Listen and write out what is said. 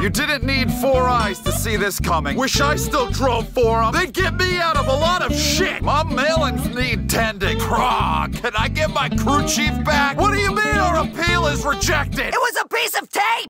You didn't need 4 eyes to see this coming. Wish I still drove for them. They'd get me out of a lot of shit. My mailings need tending. Can I get my crew chief back? What do you mean our appeal is rejected? It was a piece of tape!